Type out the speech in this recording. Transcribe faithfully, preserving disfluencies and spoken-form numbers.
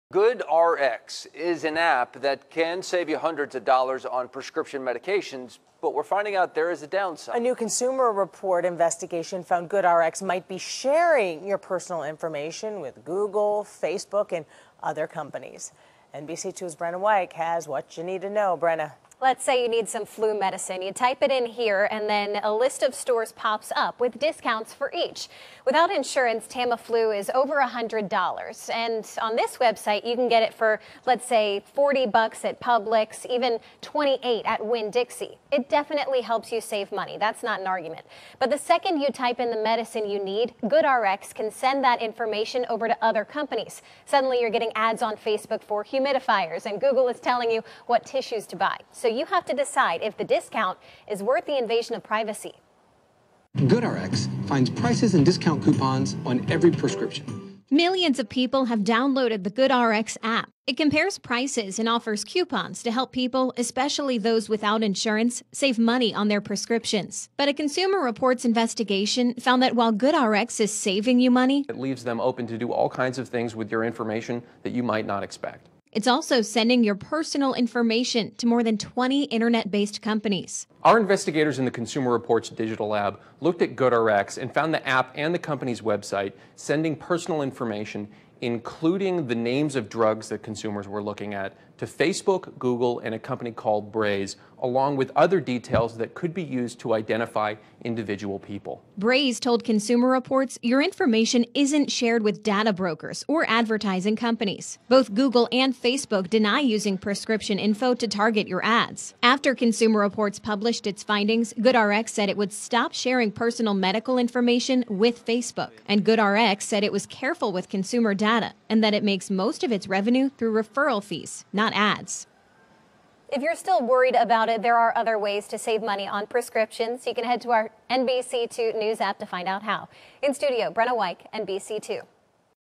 GoodRx is an app that can save you hundreds of dollars on prescription medications, but we're finding out there is a downside. A new Consumer Report investigation found GoodRx might be sharing your personal information with Google, Facebook, and other companies. N B C two's Brenna White has what you need to know. Brenna. Let's say you need some flu medicine. You type it in here, and then a list of stores pops up with discounts for each. Without insurance, Tamiflu is over one hundred dollars. And on this website, you can get it for, let's say, forty bucks at Publix, even twenty-eight at Winn-Dixie. It definitely helps you save money. That's not an argument. But the second you type in the medicine you need, GoodRx can send that information over to other companies. Suddenly, you're getting ads on Facebook for humidifiers, and Google is telling you what tissues to buy. So you have to decide if the discount is worth the invasion of privacy. GoodRx finds prices and discount coupons on every prescription. Millions of people have downloaded the GoodRx app. It compares prices and offers coupons to help people, especially those without insurance, save money on their prescriptions. But a Consumer Reports investigation found that while GoodRx is saving you money, it leaves them open to do all kinds of things with your information that you might not expect. It's also sending your personal information to more than twenty internet-based companies. Our investigators in the Consumer Reports Digital Lab looked at GoodRx and found the app and the company's website sending personal information, including the names of drugs that consumers were looking at, to Facebook, Google, and a company called Braze, along with other details that could be used to identify individual people. Braze told Consumer Reports your information isn't shared with data brokers or advertising companies. Both Google and Facebook deny using prescription info to target your ads. After Consumer Reports published its findings, GoodRx said it would stop sharing personal medical information with Facebook. And GoodRx said it was careful with consumer data and that it makes most of its revenue through referral fees, not ads. If you're still worried about it, there are other ways to save money on prescriptions. You can head to our N B C two News app to find out how. In studio, Brenna White, N B C two.